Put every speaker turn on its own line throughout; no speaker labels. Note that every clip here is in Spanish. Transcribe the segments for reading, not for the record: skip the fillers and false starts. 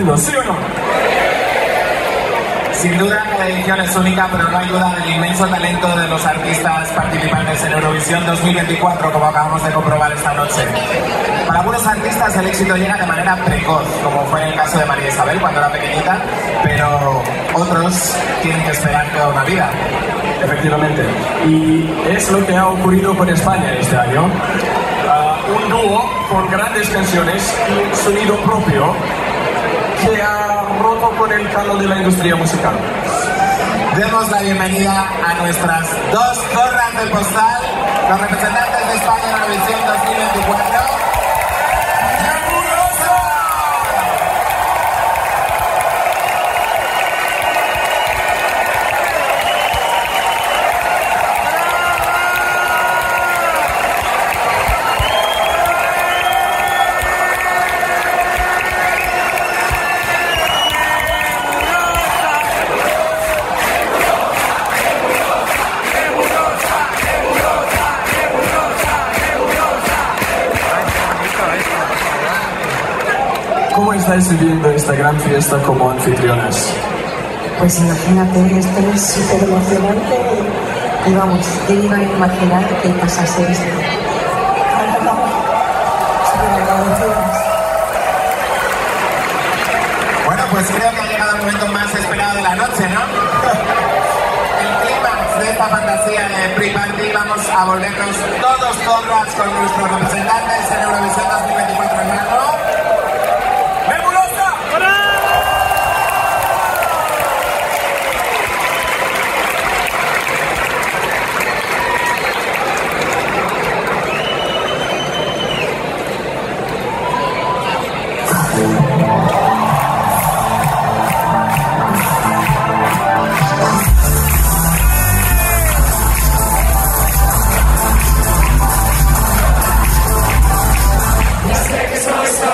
mundo, ¿sí o no?
Sin duda cada edición es única, pero no hay duda del inmenso talento de los artistas participantes en Eurovisión 2024, como acabamos de comprobar esta noche. Para algunos artistas el éxito llega de manera precoz, como fue en el caso de María Isabel cuando era pequeñita, pero otros tienen que esperar toda una vida.
Efectivamente. Y es lo que ha ocurrido con España este año. Un dúo con grandes canciones y un sonido propio que ha roto con el canon de la industria musical.
Demos la bienvenida a nuestras dos zorras del postal, los representantes de España en Eurovisión 2024.
¿Cómo estáis viviendo esta gran fiesta como anfitrionas?
Pues imagínate, esto es súper emocionante y vamos, yo iba a imaginar que pasase esto.
Bueno, pues creo que ha llegado el momento más esperado de la noche, ¿no? El clímax de esta fantasía de pre-party, vamos a volvernos todos zorras con nuestros representantes en Eurovisión 2024 en marzo.
Sé que soy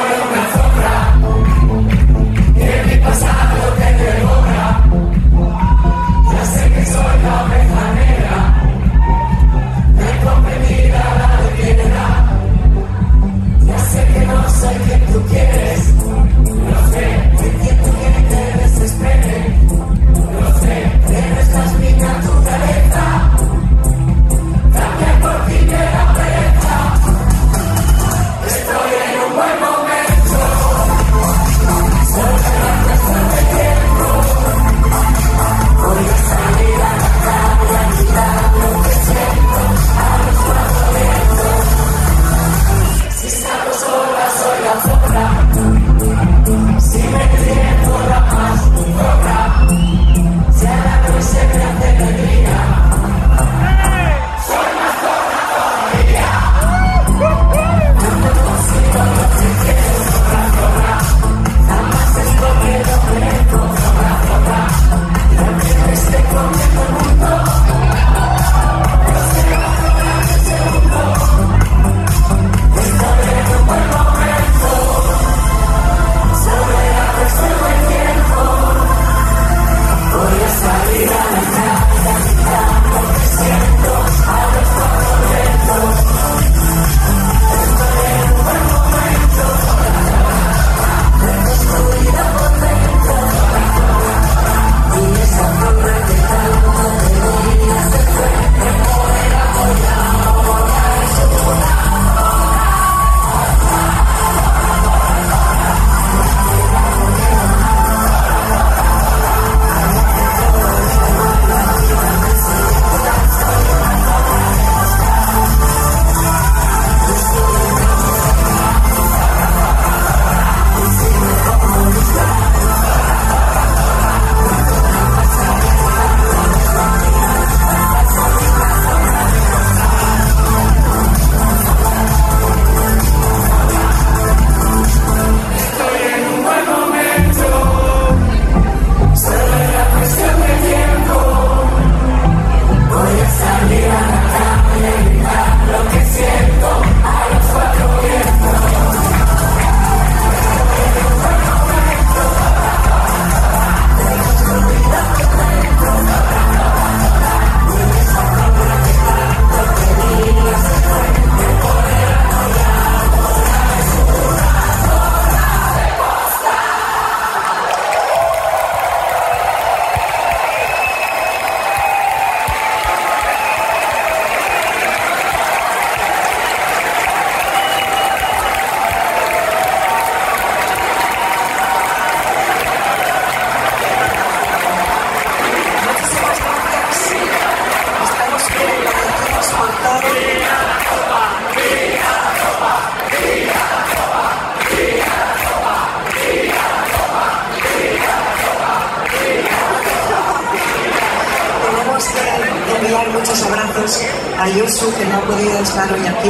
enviar muchos abrazos a Yosu, que no ha podido estar hoy aquí.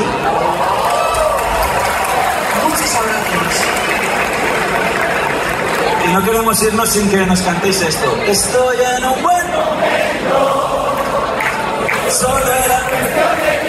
Muchos abrazos.
Y no queremos irnos sin que nos cantéis esto. Estoy en un buen momento. Solo era cuestión de